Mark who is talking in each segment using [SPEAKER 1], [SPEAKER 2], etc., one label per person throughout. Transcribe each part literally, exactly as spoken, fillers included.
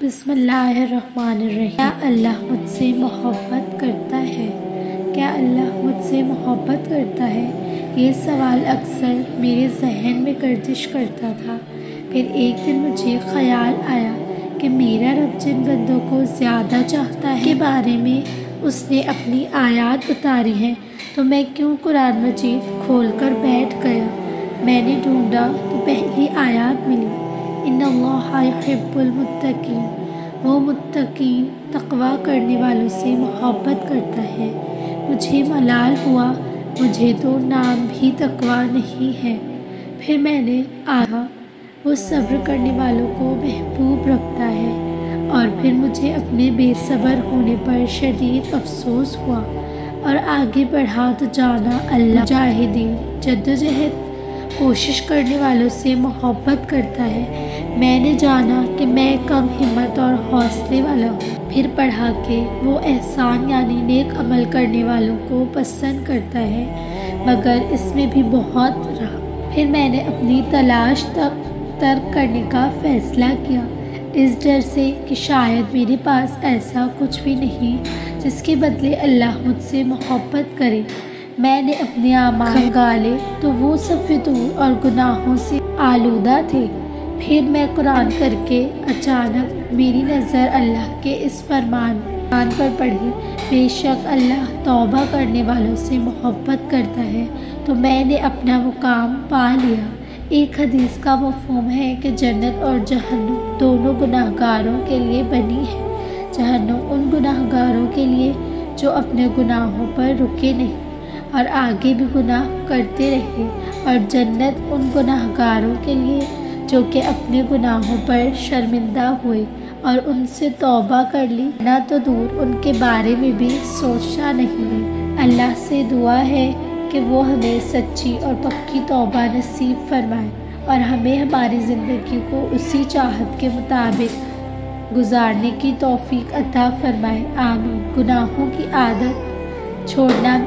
[SPEAKER 1] بسم اللہ الرحمن الرحیم۔ کیا اللہ مجھ سے محبت کرتا ہے؟ کیا اللہ مجھ سے محبت کرتا ہے؟ یہ سوال اکثر میرے ذہن میں گردش کرتا تھا۔ پھر ایک دن مجھے خیال آیا کہ میرا رب جن بندوں کو زیادہ چاہتا ہے کے بارے میں اس نے اپنی آیات اتاری ہیں، تو میں کیوں قرآن مجید کھول کر بیٹھ گیا۔ میں نے ڈھونڈا تو پہلی آیات ملی، ان اللہ یحب المتقین، وہ متقین تقوی کرنے والوں سے محبت کرتا ہے۔ مجھے ملال ہوا، مجھے تو نام بھی تقوی نہیں ہے۔ پھر میں نے آہا، وہ صبر کرنے والوں کو محبوب رکھتا ہے۔ اور پھر مجھے اپنے بے صبر ہونے پر شدید افسوس ہوا، اور آگے بڑھا تو جانا اللہ مجاہدین، جدوجہد کوشش کرنے والوں سے محبت کرتا ہے۔ میں نے جانا کہ میں کم ہمت اور حوصلے والا ہوں۔ پھر پڑھا کہ وہ احسان یعنی نیک عمل کرنے والوں کو پسند کرتا ہے، مگر اس میں بھی بہت رہا۔ پھر میں نے اپنی تلاش تک ترک کرنے کا فیصلہ کیا، اس ڈر سے کہ شاید میرے پاس ایسا کچھ بھی نہیں جس کے بدلے اللہ مجھ سے محبت کرے۔ میں نے اپنے اعمال کھنگالے تو وہ سب فتور اور گناہوں سے آلودہ تھے۔ پھر میں قرآن کر کے اچانک میری نظر اللہ کے اس فرمان پر پڑھی، بے شک اللہ توبہ کرنے والوں سے محبت کرتا ہے۔ تو میں نے اپنا مقام پا لیا۔ ایک حدیث کا مفہوم ہے کہ جنت اور جہنم دونوں گناہ گاروں کے لیے بنی ہے۔ جہنم ان گناہ گاروں کے لیے جو اپنے گناہوں پر رکے نہیں اور آگے بھی گناہ کرتے رہے، اور جنت ان گناہ گاروں کے لیے جو کہ اپنے گناہوں پر شرمندہ ہوئے اور ان سے توبہ کر لی، نہ تو دور ان کے بارے میں بھی سوچا نہیں۔ اللہ سے دعا ہے کہ وہ ہمیں سچی اور پکی توبہ نصیب فرمائے اور ہمیں ہماری زندگی کو اسی چاہت کے مطابق گزارنے کی توفیق عطا فرمائے، آمین۔ گناہوں کی عادت چھوڑنا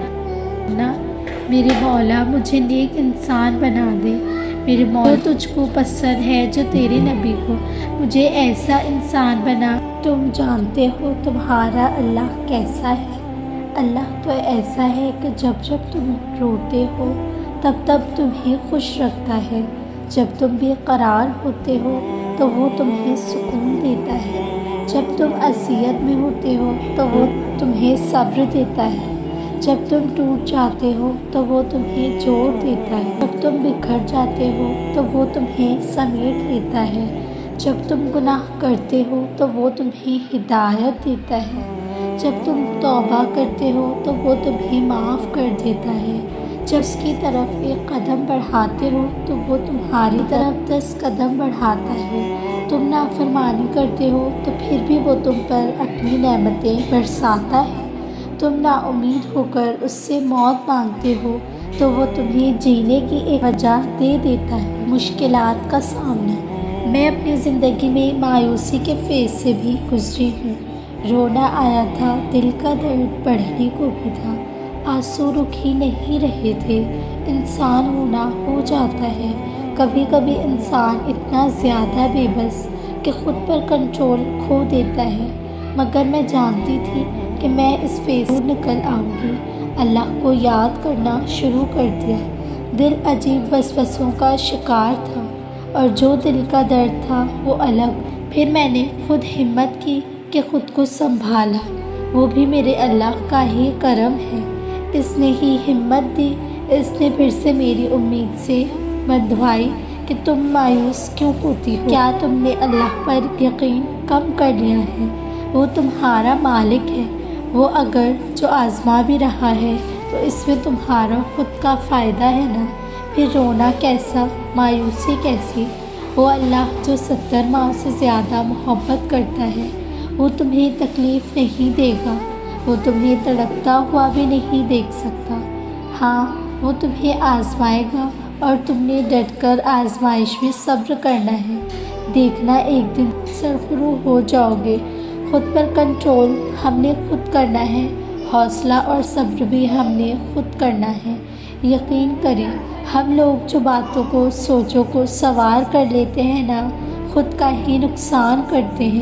[SPEAKER 1] نہ میرے مولا مجھے نیک انسان بنا دے، میرے مولا تجھ کو پسند ہے جو تیرے نبی کو، مجھے ایسا انسان بنا۔ تم جانتے ہو تمہارا اللہ کیسا ہے؟ اللہ تو ایسا ہے کہ جب جب تم روتے ہو تب تب تمہیں خوش رکھتا ہے، جب تم بے قرار ہوتے ہو تو وہ تمہیں سکون دیتا ہے، جب تم اذیت میں ہوتے ہو تو وہ تمہیں صبر دیتا ہے، جب تم ٹوٹ جاتے ہو تو وہ تمہیں جوڑ دیتا ہے، جب تم بکھر جاتے ہو تو وہ تمہیں سمیٹ لیتا ہے، جب تم گناہ کرتے ہو تو وہ تمہیں ہدایت دیتا ہے، جب تم توبہ کرتے ہو تو وہ تمہیں معاف کر دیتا ہے، جب اس کی طرف ایک قدم بڑھاتے ہو تو وہ تمہاری طرف دس قدم بڑھاتا ہے، تم نافرمانی کرتے ہو تو پھر بھی وہ تم پر اپنی نعمتیں برساتا ہے، تم نا امید ہو کر اس سے موت مانگتے ہو تو وہ تمہیں جینے کی ایک وجہ دے دیتا ہے۔ مشکلات کا سامنا، میں اپنی زندگی میں مایوسی کے فیز سے بھی گزری ہوں۔ رونا آیا تھا، دل کا درد بڑھنے کو بھی تھا، آنسو رک ہی نہیں رہے تھے۔ انسان ہونا ہو جاتا ہے، کبھی کبھی انسان اتنا زیادہ بے بس کہ خود پر کنٹرول کھو دیتا ہے، مگر میں جانتی تھی کہ میں اس فیز سے نکل آؤں گی۔ اللہ کو یاد کرنا شروع کر دیا، دل عجیب وسوسوں کا شکار تھا، اور جو دل کا درد تھا وہ الگ۔ پھر میں نے خود ہمت کی کہ خود کو سنبھالا، وہ بھی میرے اللہ کا ہی کرم ہے، اس نے ہی ہمت دی، اس نے پھر سے میری امید سے بندھوائی کہ تم مایوس کیوں ہوتی ہو؟ کیا تم نے اللہ پر یقین کم کر لیا ہے؟ وہ تمہارا مالک ہے، وہ اگر جو آزما بھی رہا ہے تو اس میں تمہارا خود کا فائدہ ہے نا۔ پھر رونا کیسا، مایوسی کیسی؟ وہ اللہ جو ستر ماہ سے زیادہ محبت کرتا ہے، وہ تمہیں تکلیف نہیں دے گا، وہ تمہیں تڑپتا ہوا بھی نہیں دیکھ سکتا۔ ہاں، وہ تمہیں آزمائے گا اور تم نے ڈٹ کر آزمائش میں صبر کرنا ہے، دیکھنا ایک دن سرخرو ہو جاؤ گے۔ خود پر کنٹرول ہم نے خود کرنا ہے، حوصلہ اور صبر بھی ہم نے خود کرنا ہے۔ یقین کریں، ہم لوگ جو باتوں کو سوچوں کو سوار کر لیتے ہیں نا، خود کا ہی نقصان کرتے ہیں،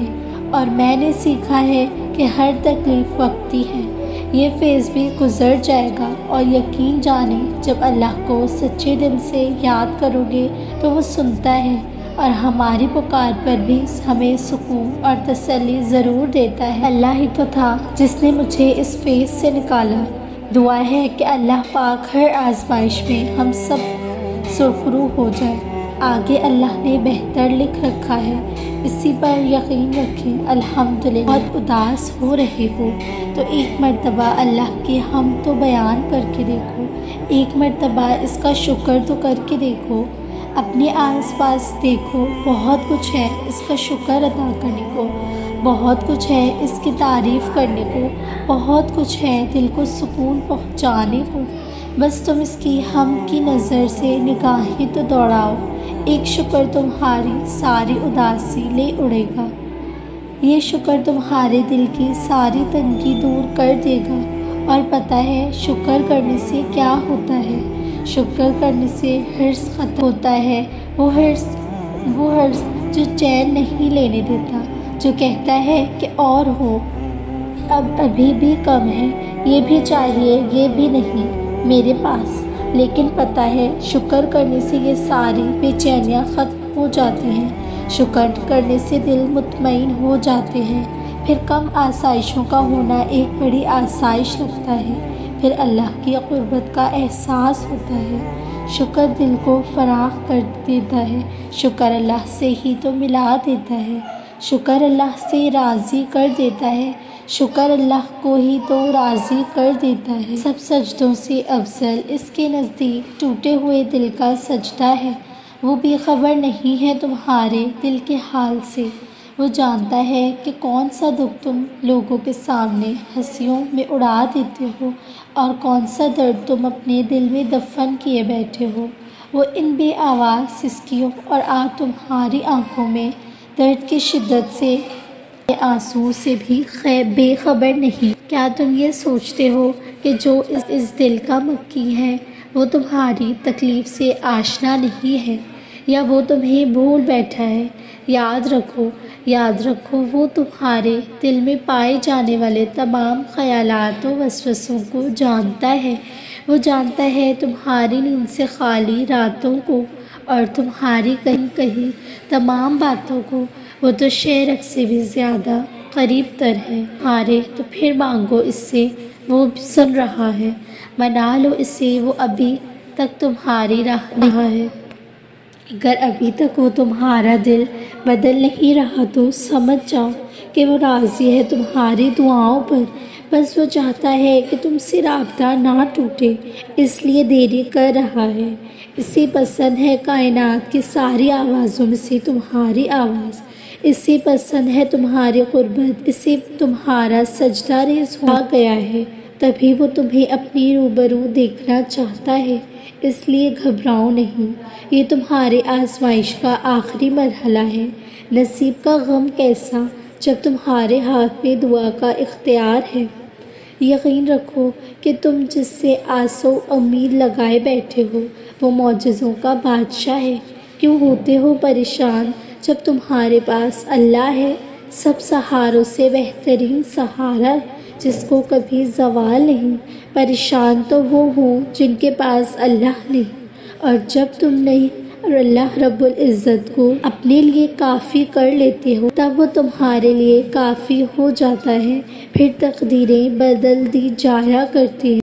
[SPEAKER 1] اور میں نے سیکھا ہے کہ ہر تکلیف وقتی ہے، یہ فیز بھی گزر جائے گا، اور یقین جانیں جب اللہ کو سچے دل سے یاد کرو گے تو وہ سنتا ہے اور ہماری پکار پر بھی ہمیں سکون اور تسلی ضرور دیتا ہے۔ اللہ ہی تو تھا جس نے مجھے اس فیز سے نکالا۔ دعا ہے کہ اللہ پاک ہر آزمائش میں ہم سب سرخرو ہو جائے۔ آگے اللہ نے بہتر لکھ رکھا ہے، اسی پر یقین رکھیں۔ الحمدللہ بہت اداس ہو رہے ہو تو ایک مرتبہ اللہ کی حمد تو بیان کر کے دیکھو، ایک مرتبہ اس کا شکر تو کر کے دیکھو۔ اپنے آس پاس دیکھو، بہت کچھ ہے اس کا شکر ادا کرنے کو، بہت کچھ ہے اس کی تعریف کرنے کو، بہت کچھ ہے دل کو سکون پہنچانے کو۔ بس تم اس کی حمد کی نظر سے نگاہیں تو دوڑاؤ، ایک شکر تمہاری ساری اداسی لے اڑے گا۔ یہ شکر تمہارے دل کی ساری تنگی دور کر دے گا۔ اور پتہ ہے شکر کرنے سے کیا ہوتا ہے؟ شکر کرنے سے حرص ختم ہوتا ہے، وہ حرص وہ حرص جو چین نہیں لینے دیتا، جو کہتا ہے کہ اور ہو، اب ابھی بھی کم ہے، یہ بھی چاہیے، یہ بھی نہیں میرے پاس۔ لیکن پتہ ہے شکر کرنے سے یہ ساری بے چینیاں ختم ہو جاتی ہیں، شکر کرنے سے دل مطمئن ہو جاتے ہیں، پھر کم آسائشوں کا ہونا ایک بڑی آسائش لگتا ہے، پھر اللہ کی قربت کا احساس ہوتا ہے۔ شکر دل کو فراخ کر دیتا ہے، شکر اللہ سے ہی تو ملا دیتا ہے، شکر اللہ سے راضی کر دیتا ہے، شکر اللہ کو ہی تو راضی کر دیتا ہے۔ سب سجدوں سے افضل اس کے نزدیک ٹوٹے ہوئے دل کا سجدہ ہے۔ وہ بے خبر نہیں ہے تمہارے دل کے حال سے، وہ جانتا ہے کہ کون سا دکھ تم لوگوں کے سامنے ہنسیوں میں اڑا دیتے ہو اور کون سا درد تم اپنے دل میں دفن کیے بیٹھے ہو۔ وہ ان بے آواز سسکیوں اور آج تمہاری آنکھوں میں درد کی شدت سے آنسو سے بھی بے خبر نہیں۔ کیا تم یہ سوچتے ہو کہ جو اس, اس دل کا مکی ہے وہ تمہاری تکلیف سے آشنا نہیں ہے، یا وہ تمہیں بھول بیٹھا ہے؟ یاد رکھو یاد رکھو وہ تمہارے دل میں پائے جانے والے تمام خیالات و وسوسوں کو جانتا ہے، وہ جانتا ہے تمہاری نیند سے خالی راتوں کو اور تمہاری کہیں کہیں تمام باتوں کو۔ وہ تو شعرک سے بھی زیادہ قریب تر ہے تمہارے، تو پھر مانگو اس سے، وہ سن رہا ہے، منا لو اسے، وہ ابھی تک تمہاری راہ نہیں ہے۔ اگر ابھی تک وہ تمہارا دل بدل نہیں رہا تو سمجھ جاؤ کہ وہ راضی ہے تمہاری دعاؤں پر، بس وہ چاہتا ہے کہ تم سے رابطہ نہ ٹوٹے، اس لیے دیری کر رہا ہے۔ اسے پسند ہے کائنات کی ساری آوازوں میں سے تمہاری آواز، اسے پسند ہے تمہاری قربت، اسے تمہارا سجدہ ریز ہو گیا ہے، تبھی وہ تمہیں اپنی روبرو دیکھنا چاہتا ہے۔ اس لیے گھبراؤ نہیں، یہ تمہاری آزمائش کا آخری مرحلہ ہے۔ نصیب کا غم کیسا جب تمہارے ہاتھ میں دعا کا اختیار ہے۔ یقین رکھو کہ تم جس سے آس و امید لگائے بیٹھے ہو وہ معجزوں کا بادشاہ ہے۔ کیوں ہوتے ہو پریشان جب تمہارے پاس اللہ ہے، سب سہاروں سے بہترین سہارا جس کو کبھی زوال نہیں۔ پریشان تو وہ ہوں جن کے پاس اللہ نہیں، اور جب تم نہیں اور اللہ رب العزت کو اپنے لیے کافی کر لیتے ہو تب وہ تمہارے لیے کافی ہو جاتا ہے، پھر تقدیریں بدل دی جایا کرتی ہیں۔